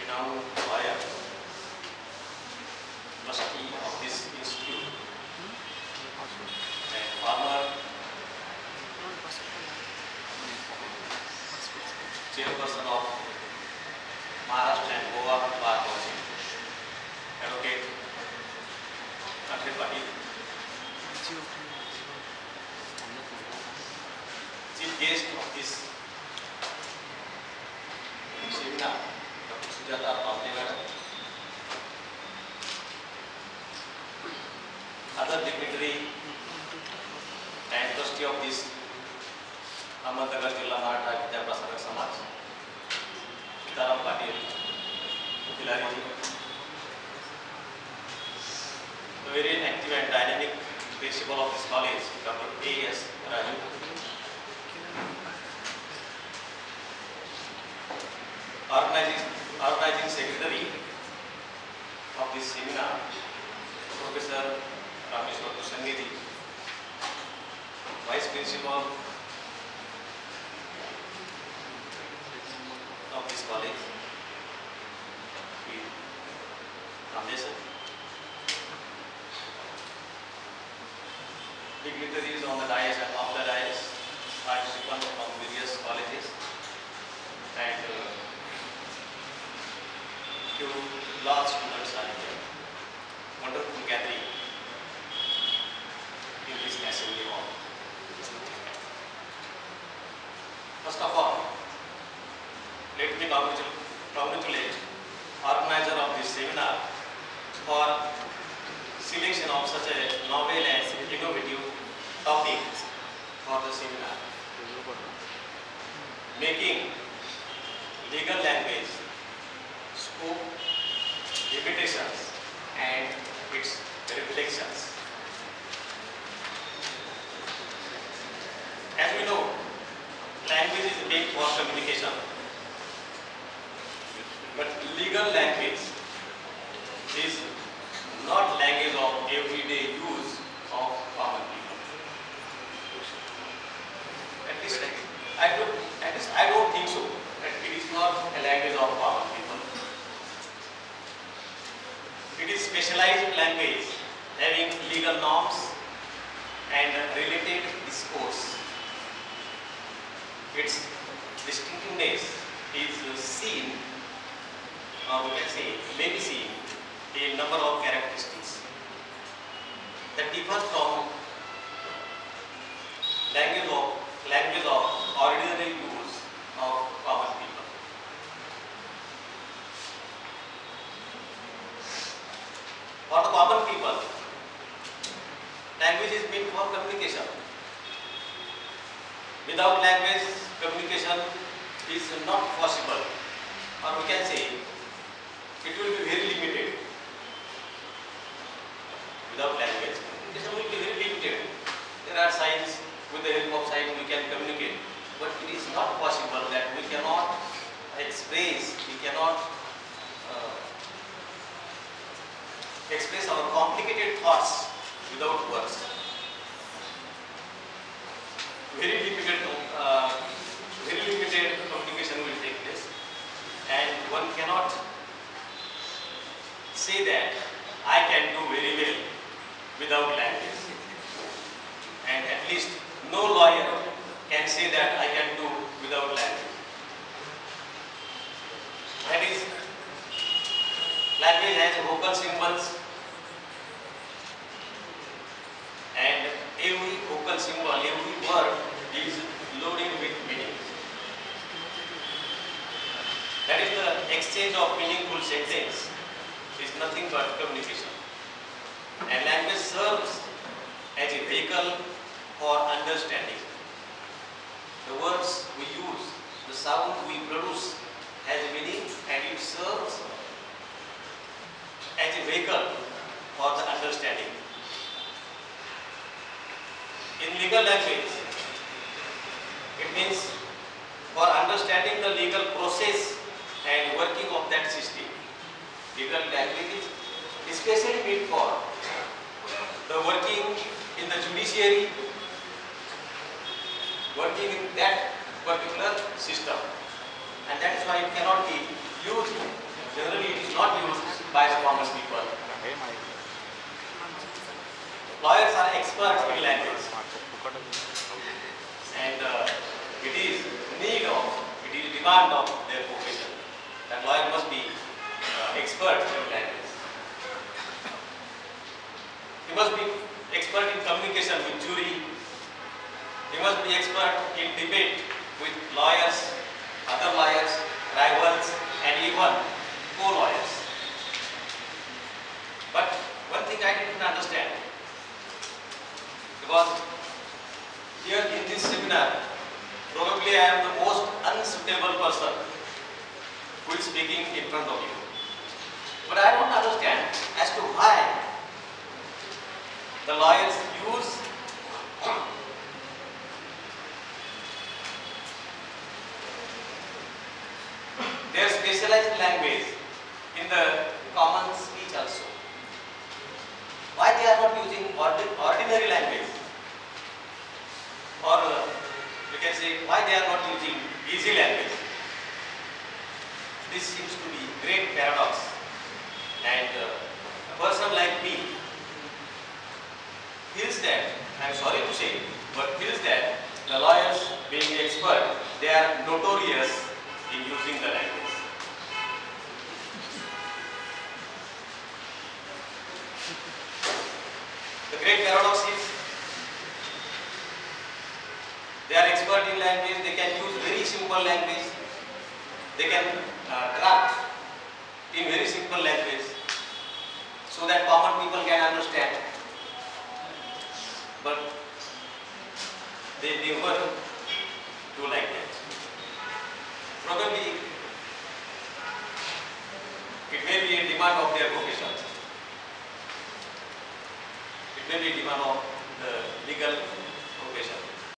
renowned lawyer, trustee of this institute, and former chairperson of Maharashtra and Goa Bar Council, Advocate Akhil Patil, chief guest of this seminar, Dr. Sujata Pavle Madam, other dignitary and trustee of this Ahmednagar Jilla Maratha Vidya Prasarak Samaj, Sitaram Patil, Hilari ji, the very active and dynamic principal of this college, Dr. A.S. Raju, organizing secretary of this seminar, Professor Rameshwar Kusangedi, vice principal of this college, Ramdesan, dignitaries on the dais and off the dais, participants from various colleges, and few large students are here. Wonderful gathering in this assembly hall. First of all, let me congratulate organizer of this seminar for selection of such a novel and innovative topic for the seminar, making legal language, scope, limitations and its reflections. As we know, language is made for communication, but legal language is not language of everyday use of common people. At least I don't think so. That it is not a language of common people. It is specialized language having legal norms and related discourse. Its distinctiveness is seen, or we can say, may be seen in a number of characteristics that differ from language of ordinary use of common people. For the common people, language is meant for communication. Without language, communication is not possible, or we can say it will be very limited. Without language, communication will be very limited. There are signs, with the help of signs we can communicate, but it is not possible that we cannot express, express our complicated thoughts without words. Very limited communication will take place, and one cannot say that I can do very well without language, and at least no lawyer can say that I can do without language. That is, language has vocal symbols, and every vocal symbol, every word is loaded with meaning. That is, the exchange of meaningful sentence is nothing but communication. And language serves as a vehicle for understanding. The words we use, the sound we produce has a meaning, and it serves as a vehicle for the understanding. In legal language, it means for understanding the legal process and working of that system. Legal language is especially meant for the working in the judiciary, working in that particular system, and that is why it cannot be used expert in language. And it is demand of their profession. That lawyer must be expert in language. He must be expert in communication with jury. He must be expert in debate with lawyers, other lawyers, rivals, and even co-lawyers. But one thing I didn't understand, because here in this seminar, probably I am the most unsuitable person who is speaking in front of you. But I don't understand as to why the lawyers use their specialized language in the common speech also. Why they are not using ordinary language? Or we can say, why they are not using easy language? This seems to be great paradox. And a person like me feels that, I am sorry to say, but feels that the lawyers, being expert, they are notorious in using the language. The great paradox is, they are expert in language, they can use very simple language, they can draft in very simple language so that common people can understand. But they never do like that. Probably it may be a demand of their profession. It may be a demand of the legal